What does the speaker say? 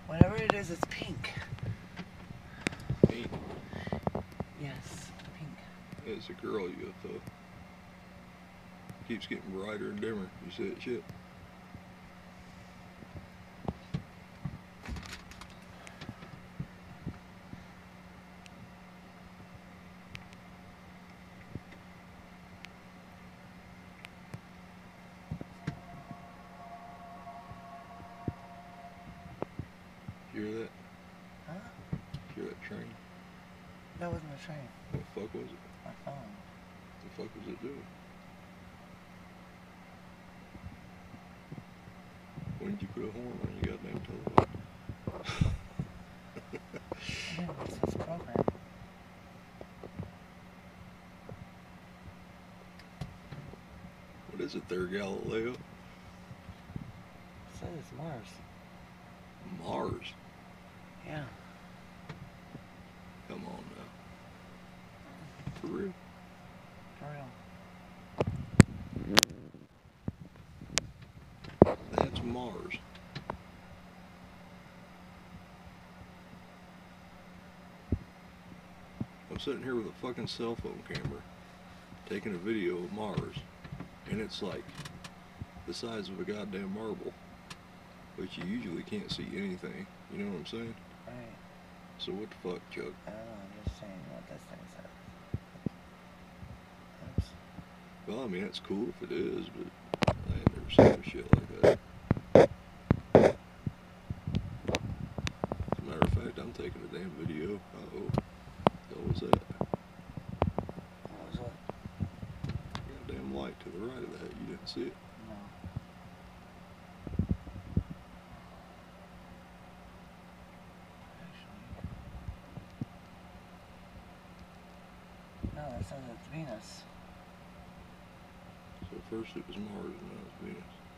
Whatever it is, it's pink. Pink? Yes, pink. It's a girl UFO. Keeps getting brighter and dimmer. You see that shit? You hear that? Huh? You hear that train? That wasn't a train. What the fuck was it? My phone. What the fuck was it doing? When did you put a horn on your goddamn telephone? I didn't miss this program. What is it there, Galileo? It says it's Mars. Mars? Yeah. Come on now. For real? For real. That's Mars. I'm sitting here with a fucking cell phone camera taking a video of Mars, and it's like the size of a goddamn marble, but you usually can't see anything. You know what I'm saying? Right. So what the fuck, Chuck? I don't know, I'm just saying what this thing says. Oops. Well, I mean, that's cool if it is, but I ain't never seen no shit like that. As a matter of fact, I'm taking a damn video. Uh-oh. What was that? What was what? Goddamn light to the right of that. You didn't see it? No. Actually. No, that says it's Venus. So first it was Mars, and now it's Venus.